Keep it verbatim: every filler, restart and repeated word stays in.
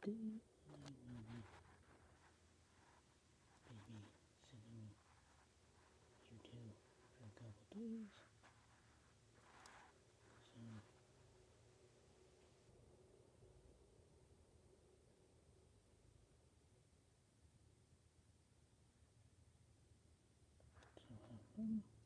day. I will be babysitting you two for a couple days. So, so have fun.